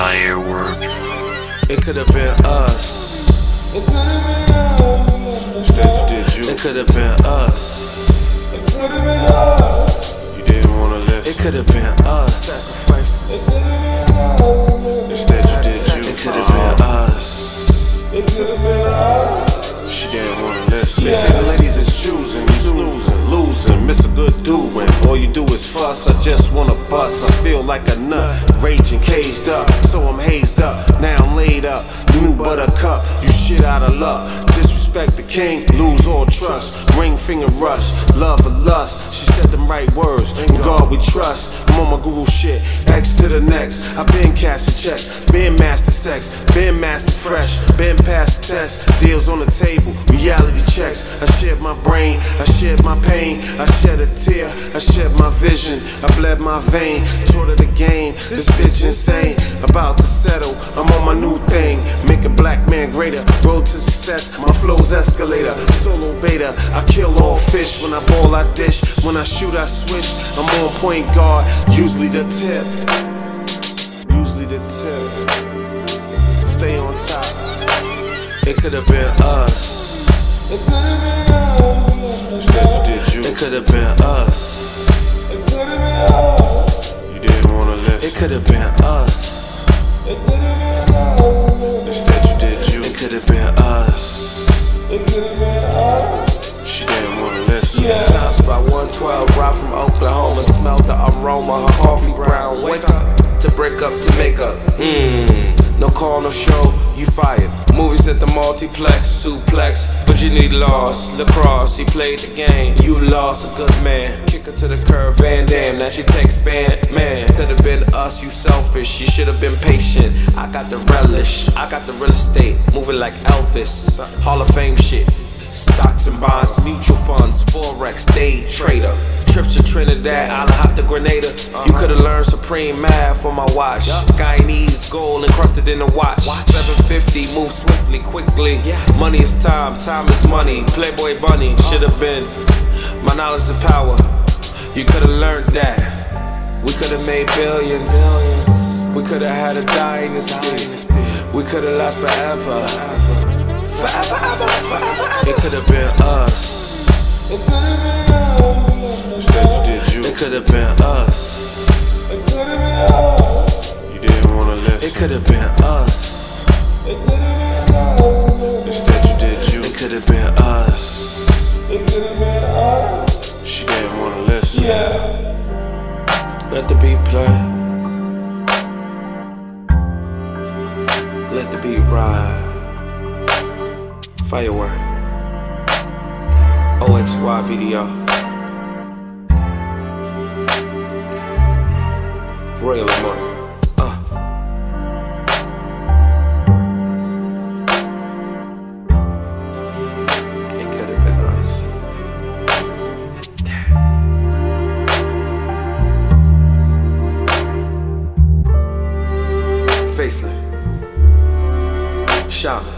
Firework. It could have been us. It could have been us. Instead you did you. It could have been us. It could have been us. You didn't wanna listen. It could have been us. It could have been us. Instead you did you. It could have been us. It could have been us. She didn't wanna listen. They say the ladies is choosing, you snoozing, losing, miss a good dude when all you do is fuss. I just wanna bust, I feel like a nut, raging, caged up, so I'm hazed up. Now I'm laid up, new buttercup, you shit out of luck. Disrespect the king, lose all trust. Ring finger rush, love or lust. She said them right words, in God we trust. I'm on my Google shit, X to the next. I been cash a check, been master sex, been master fresh, been past the test. Deals on the table, reality checks. I shared my brain, I shared my pain, I shed a tear, I shed my vision, I bled my vein, taught her the game. This bitch insane, about to settle, I'm on my new thing. Make a black man greater, road to success, my flow's escalator. Solo beta, I kill all fish. When I ball I dish, when I shoot I switch. I'm on point guard, usually the tip. Usually the tip. Stay on top. It could have been us. It could have been us. Instead you did you. It could have been us. It could have been us. You didn't wanna listen. It could have been us. It could have been us. Instead you did you. It could have been us. It could have been us. She didn't wanna listen. Sounds by 112, ride from Oklahoma. Smell the aroma, her coffee brown. Wake up to break up to make up. No call, no show, you fired. Movies at the multiplex, suplex. Virginity lost, lacrosse, he played the game. You lost a good man. Kick her to the curb, Van Damme. Now she takes band, man. Could have been us, you selfish. You should have been patient. I got the relish, I got the real estate. Moving like Elvis, Hall of Fame shit. Stocks and bonds, mutual funds, forex, day trader. Trips to Trinidad, Island hop to Grenada. You could've learned supreme math on my watch. Guyanese gold encrusted in the watch. 750, move swiftly, quickly. Money is time, time is money. Playboy bunny, should've been. My knowledge is power. You could've learned that. We could've made billions. We could've had a dynasty. We could've lasted forever. Forever, ever, forever. It could have been us. It could have been us. Instead you did you. It could have been us. It could have been us. You didn't wanna listen. It could have been us. It could have been us. Instead you did you. It could have been us. It could have been us. She didn't wanna listen. Let the beat play. Let the beat ride. Firework. OXY video. Royal Immortal. It could have been us. Facelift. Shaman.